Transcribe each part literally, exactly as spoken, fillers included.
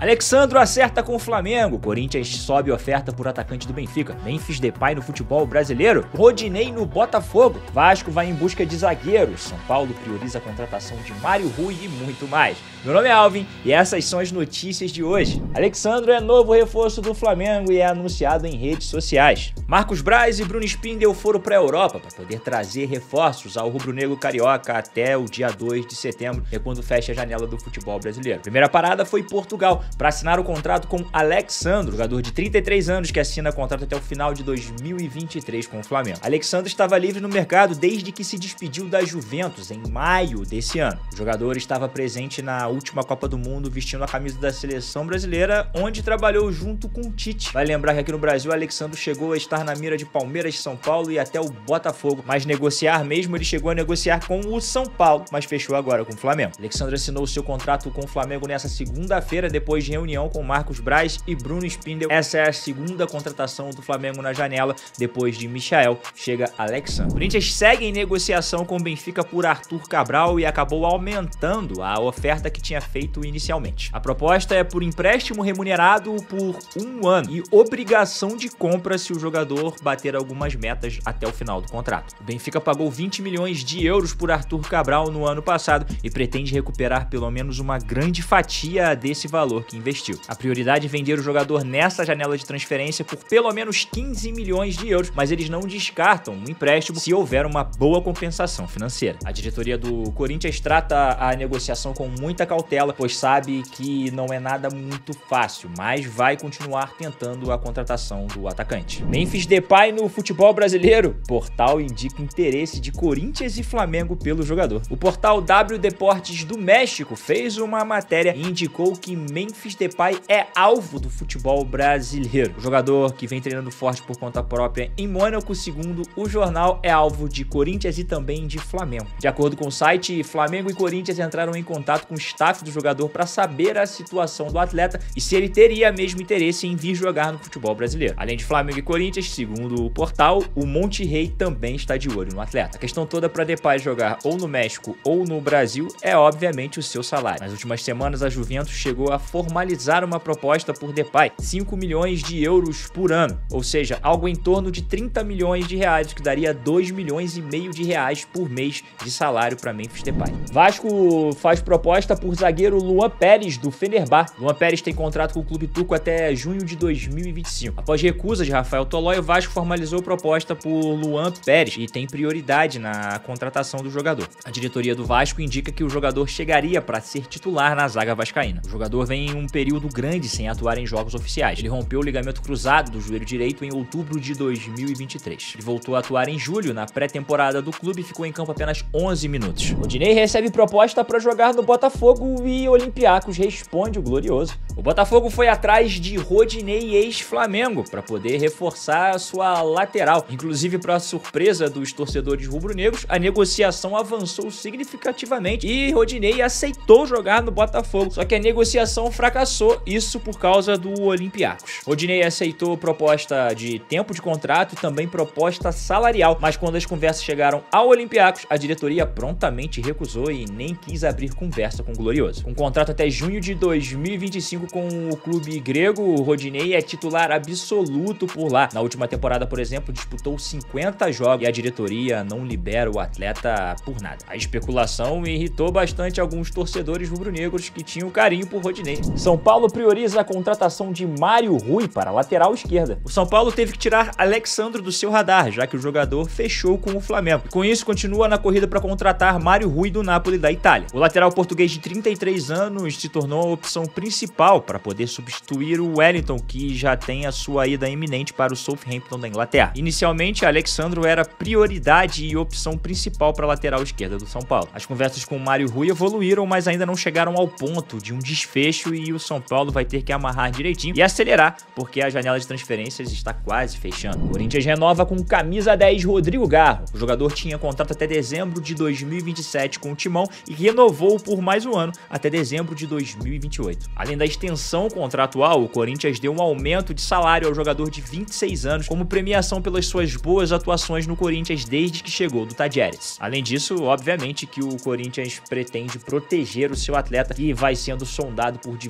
Alex Sandro acerta com o Flamengo. Corinthians sobe oferta por atacante do Benfica. Memphis Depay no futebol brasileiro. Rodinei no Botafogo. Vasco vai em busca de zagueiros. São Paulo prioriza a contratação de Mário Rui e muito mais. Meu nome é Alvin e essas são as notícias de hoje. Alex Sandro é novo reforço do Flamengo e é anunciado em redes sociais. Marcos Braz e Bruno Spindel foram para a Europa para poder trazer reforços ao rubro-negro carioca até o dia dois de setembro, é quando fecha a janela do futebol brasileiro. A primeira parada foi Portugal, para assinar o contrato com Alex Sandro, jogador de trinta e três anos que assina contrato até o final de dois mil e vinte e três com o Flamengo. Alex Sandro estava livre no mercado desde que se despediu da Juventus em maio desse ano. O jogador estava presente na última Copa do Mundo vestindo a camisa da seleção brasileira, onde trabalhou junto com o Tite. Vai lembrar que aqui no Brasil, Alex Sandro chegou a estar na mira de Palmeiras, São Paulo e até o Botafogo, mas negociar mesmo, ele chegou a negociar com o São Paulo, mas fechou agora com o Flamengo. Alex Sandro assinou seu contrato com o Flamengo nessa segunda-feira, depois de reunião com Marcos Braz e Bruno Spindel. Essa é a segunda contratação do Flamengo na janela, depois de Michael, chega Alex Sandro. O Corinthians segue em negociação com o Benfica por Arthur Cabral e acabou aumentando a oferta que tinha feito inicialmente. A proposta é por empréstimo remunerado por um ano e obrigação de compra se o jogador bater algumas metas até o final do contrato. O Benfica pagou vinte milhões de euros por Arthur Cabral no ano passado e pretende recuperar pelo menos uma grande fatia desse valor que investiu. A prioridade é vender o jogador nessa janela de transferência por pelo menos quinze milhões de euros, mas eles não descartam um empréstimo se houver uma boa compensação financeira. A diretoria do Corinthians trata a negociação com muita cautela, pois sabe que não é nada muito fácil, mas vai continuar tentando a contratação do atacante. Memphis Depay no futebol brasileiro. Portal indica interesse de Corinthians e Flamengo pelo jogador. O portal W Deportes do México fez uma matéria e indicou que Memphis Depay é alvo do futebol brasileiro. O jogador, que vem treinando forte por conta própria em Mônaco, segundo o jornal, é alvo de Corinthians e também de Flamengo. De acordo com o site, Flamengo e Corinthians entraram em contato com o staff do jogador para saber a situação do atleta e se ele teria mesmo interesse em vir jogar no futebol brasileiro. Além de Flamengo e Corinthians, segundo o portal, o Monterrey também está de olho no atleta. A questão toda para Depay jogar ou no México ou no Brasil é obviamente o seu salário. Nas últimas semanas, a Juventus chegou a formalizar uma proposta por Depay, cinco milhões de euros por ano, ou seja, algo em torno de trinta milhões de reais, que daria dois milhões e meio de reais por mês de salário para Memphis Depay. Vasco faz proposta por zagueiro Luan Pérez do Fenerbahçe. Luan Pérez tem contrato com o clube turco até junho de dois mil e vinte e cinco. Após recusa de Rafael Tolói, o Vasco formalizou proposta por Luan Pérez e tem prioridade na contratação do jogador. A diretoria do Vasco indica que o jogador chegaria para ser titular na zaga vascaína. O jogador vem em um período grande sem atuar em jogos oficiais. Ele rompeu o ligamento cruzado do joelho direito em outubro de dois mil e vinte e três. Ele voltou a atuar em julho na pré-temporada do clube e ficou em campo apenas onze minutos. Rodinei recebe proposta para jogar no Botafogo e Olympiacos responde o glorioso. O Botafogo foi atrás de Rodinei, ex-Flamengo, para poder reforçar a sua lateral. Inclusive, para surpresa dos torcedores rubro-negros, a negociação avançou significativamente e Rodinei aceitou jogar no Botafogo. Só que a negociação fracassou, isso por causa do Olympiacos. Rodinei aceitou proposta de tempo de contrato e também proposta salarial, mas quando as conversas chegaram ao Olympiacos, a diretoria prontamente recusou e nem quis abrir conversa com o glorioso. Com contrato até junho de dois mil e vinte e cinco com o clube grego, o Rodinei é titular absoluto por lá. Na última temporada, por exemplo, disputou cinquenta jogos e a diretoria não libera o atleta por nada. A especulação irritou bastante alguns torcedores rubro-negros que tinham carinho por Rodinei. São Paulo prioriza a contratação de Mário Rui para a lateral esquerda. O São Paulo teve que tirar Alex Sandro do seu radar, já que o jogador fechou com o Flamengo. E com isso, continua na corrida para contratar Mário Rui do Napoli da Itália. O lateral português de trinta e três anos se tornou a opção principal para poder substituir o Wellington, que já tem a sua ida iminente para o Southampton da Inglaterra. Inicialmente, Alex Sandro era prioridade e opção principal para a lateral esquerda do São Paulo. As conversas com o Mário Rui evoluíram, mas ainda não chegaram ao ponto de um desfecho e o São Paulo vai ter que amarrar direitinho e acelerar, porque a janela de transferências está quase fechando. O Corinthians renova com camisa dez Rodrigo Garro. O jogador tinha contrato até dezembro de dois mil e vinte e sete com o Timão e renovou por mais um ano até dezembro de dois mil e vinte e oito. Além da extensão contratual, o Corinthians deu um aumento de salário ao jogador de vinte e seis anos como premiação pelas suas boas atuações no Corinthians desde que chegou do Tadjeres. Além disso, obviamente que o Corinthians pretende proteger o seu atleta, que vai sendo sondado por diversos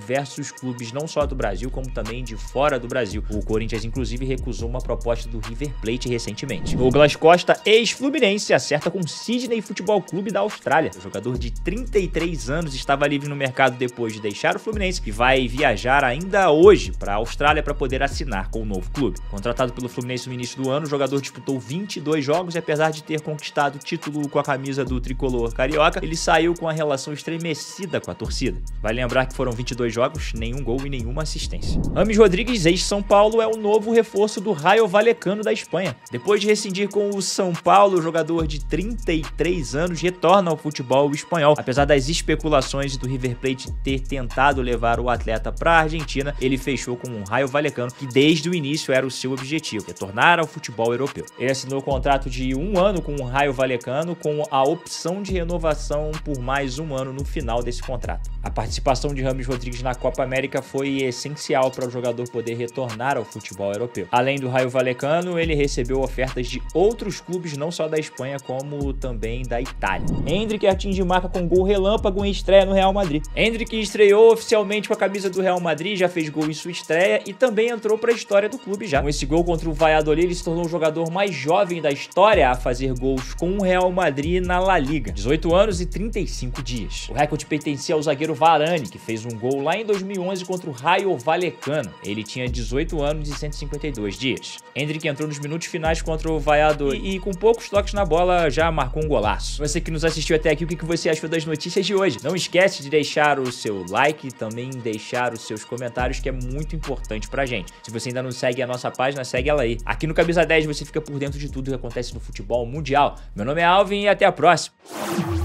diversos clubes, não só do Brasil, como também de fora do Brasil. O Corinthians, inclusive, recusou uma proposta do River Plate recentemente. Douglas Costa, ex-Fluminense, acerta com Sydney Futebol Clube da Austrália. O jogador de trinta e três anos estava livre no mercado depois de deixar o Fluminense e vai viajar ainda hoje para a Austrália para poder assinar com o novo clube. Contratado pelo Fluminense no início do ano, o jogador disputou vinte e dois jogos e, apesar de ter conquistado o título com a camisa do tricolor carioca, ele saiu com a relação estremecida com a torcida. Vai lembrar que foram vinte e dois jogos, nenhum gol e nenhuma assistência. Rames Rodrigues, ex-São Paulo, é o novo reforço do Rayo Vallecano da Espanha. Depois de rescindir com o São Paulo, o jogador de trinta e três anos retorna ao futebol espanhol. Apesar das especulações do River Plate ter tentado levar o atleta para a Argentina, ele fechou com o Rayo Vallecano, que desde o início era o seu objetivo, retornar ao futebol europeu. Ele assinou um contrato de um ano com o Rayo Vallecano, com a opção de renovação por mais um ano no final desse contrato. A participação de Rames Rodrigues na Copa América foi essencial para o jogador poder retornar ao futebol europeu. Além do Rayo Vallecano, ele recebeu ofertas de outros clubes, não só da Espanha, como também da Itália. Endrick atinge marca com gol relâmpago em estreia no Real Madrid. Endrick estreou oficialmente com a camisa do Real Madrid, já fez gol em sua estreia e também entrou para a história do clube já. Com esse gol contra o Valladolid, ele se tornou o jogador mais jovem da história a fazer gols com o Real Madrid na La Liga. dezoito anos e trinta e cinco dias. O recorde pertencia ao zagueiro Varane, que fez um gol lá em dois mil e onze contra o Rayo Vallecano. Ele tinha dezoito anos e cento e cinquenta e dois dias. Endrick entrou nos minutos finais contra o Valladolid e, e com poucos toques na bola já marcou um golaço. Você que nos assistiu até aqui, o que você achou das notícias de hoje? Não esquece de deixar o seu like e também deixar os seus comentários, que é muito importante pra gente. Se você ainda não segue a nossa página, segue ela aí. Aqui no Camisa dez você fica por dentro de tudo que acontece no futebol mundial. Meu nome é Alvin e até a próxima.